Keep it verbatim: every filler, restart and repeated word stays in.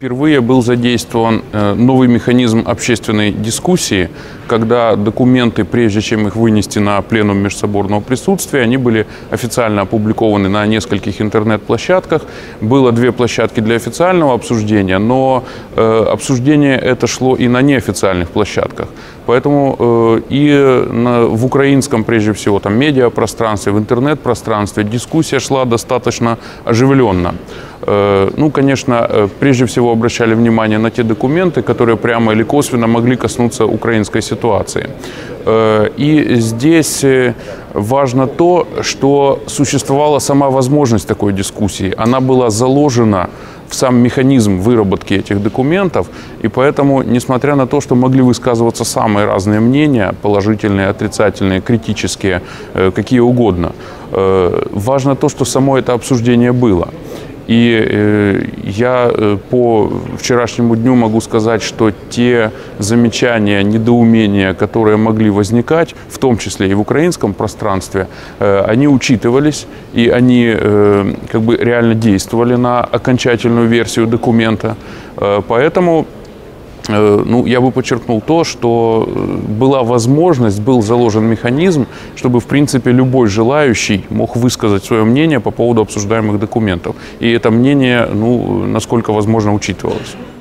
Впервые был задействован новый механизм общественной дискуссии, когда документы, прежде чем их вынести на пленум межсоборного присутствия, они были официально опубликованы на нескольких интернет-площадках. Было две площадки для официального обсуждения, но э, обсуждение это шло и на неофициальных площадках. Поэтому э, и на, в украинском, прежде всего, там, медиапространстве, в интернет-пространстве дискуссия шла достаточно оживленно. Э, ну, конечно, прежде всего обращали внимание на те документы, которые прямо или косвенно могли коснуться украинской ситуации. Э, и здесь важно то, что существовала сама возможность такой дискуссии. Она была заложена в сам механизм выработки этих документов, и поэтому, несмотря на то, что могли высказываться самые разные мнения, положительные, отрицательные, критические, какие угодно, важно то, что само это обсуждение было. И я по вчерашнему дню могу сказать, что те замечания, недоумения, которые могли возникать, в том числе и в украинском пространстве, они учитывались, и они как бы реально действовали на окончательную версию документа. Поэтому ну, я бы подчеркнул то, что была возможность, был заложен механизм, чтобы, в принципе, любой желающий мог высказать свое мнение по поводу обсуждаемых документов. И это мнение, ну, насколько возможно, учитывалось.